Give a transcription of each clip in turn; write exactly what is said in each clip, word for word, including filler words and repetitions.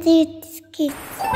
It's kids.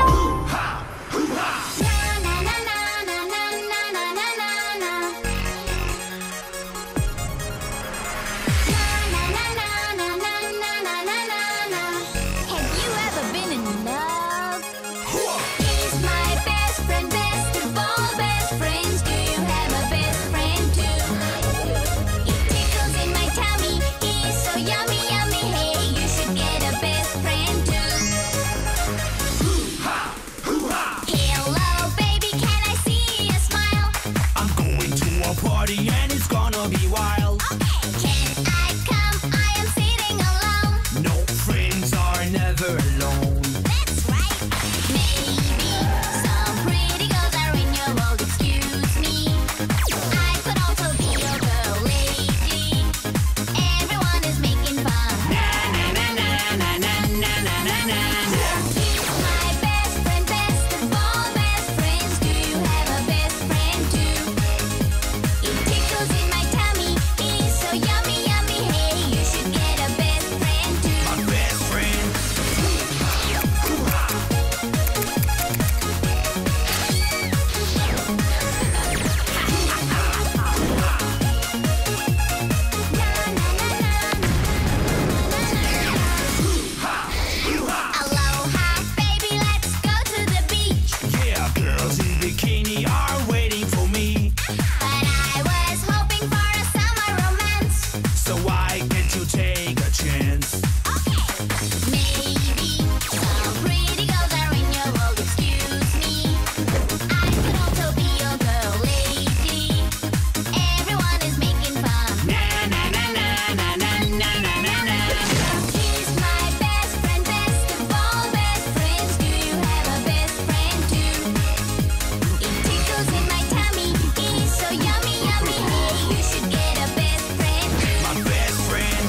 And it's gonna be wild. Okay, can I come? I am sitting alone. No, friends are never alone. That's right. Maybe some pretty girls are in your world. Excuse me. I could also be your girl lately. Everyone is making fun. Na na na na na na na na na na. He's my best friend, best of all best friends. Do you have a best friend too? In my tummy, he's so yummy, yummy. Hey, you should get a best friend too. My best friend. Aloha, baby, let's go to the beach. Yeah, girls in bikini are waiting for me. But I was hoping for a summer romance. So why can't you take a chance? Okay, maybe some pretty girls are in your world. Excuse me. I could also be your girl lately. Everyone is making fun. Na na na na na na na na na na. He's my best friend, best of all best friends. Do you have a best friend too? It tickles in my tummy. He's so yummy, yummy. Hey, you should get a best friend too. My best friend.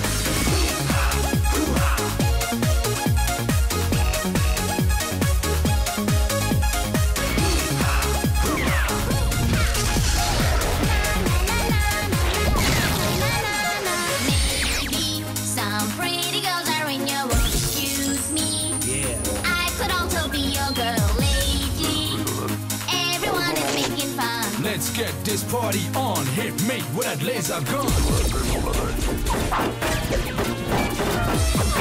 Maybe some pretty girls are in your world. Excuse me. Yeah. I could also be your girl lately. Everyone is making fun. Let's get this party on. Hit me with that laser gun.